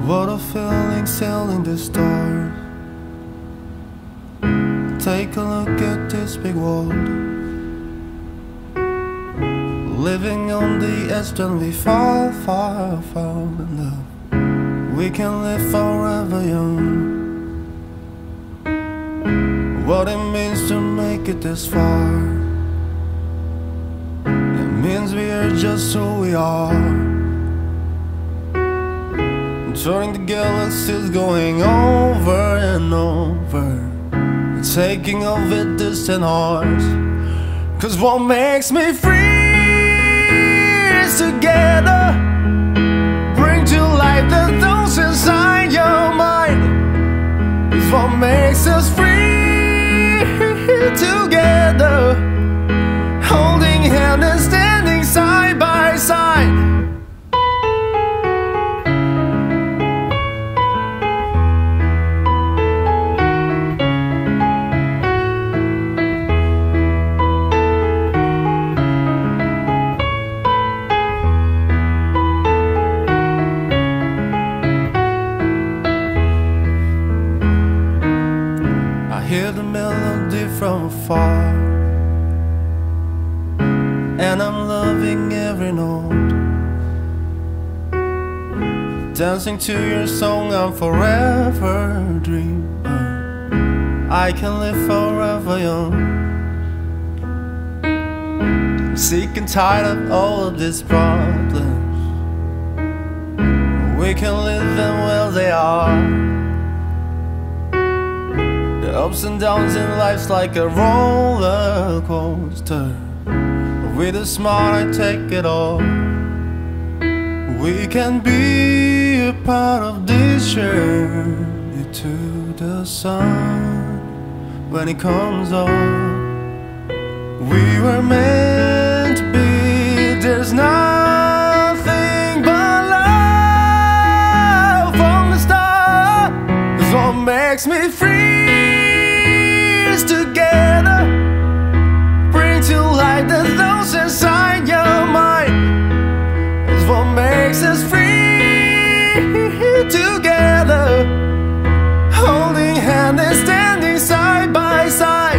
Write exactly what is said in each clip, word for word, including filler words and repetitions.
What a feeling sailing the stars. Take a look at this big world, living on the edge, then we fall, fall, fall in love. We can live forever young. What it means to make it this far, it means we are just who we are. Turning the galaxies, going over and over, taking over distant hearts. Cause what makes me free is together, bring to life the thoughts inside your mind. Cause what makes us free together, holding hand and standing side by side. I hear the melody from afar, and I'm loving every note. Dancing to your song, I'm forever a dreamer. I can live forever young. Sick and tired of all of these problems, we can live them well they are. The ups and downs in life's like a roller coaster. With a smile I take it all. We can be a part of this journey to the sun when it comes on. We were meant to be, there's nothing but love from the start. It's what makes me free is together, bring to life the thoughts inside your mind. It's what makes us free together, holding hand and standing side by side.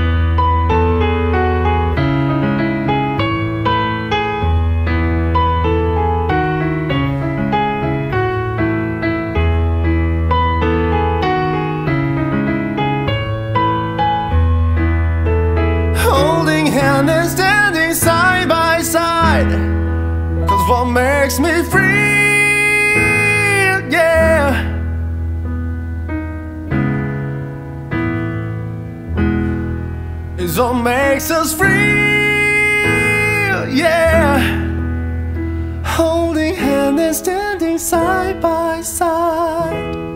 Hand and standing side by side. Cause what makes me free, yeah, is what makes us free, yeah. Holding hand and standing side by side.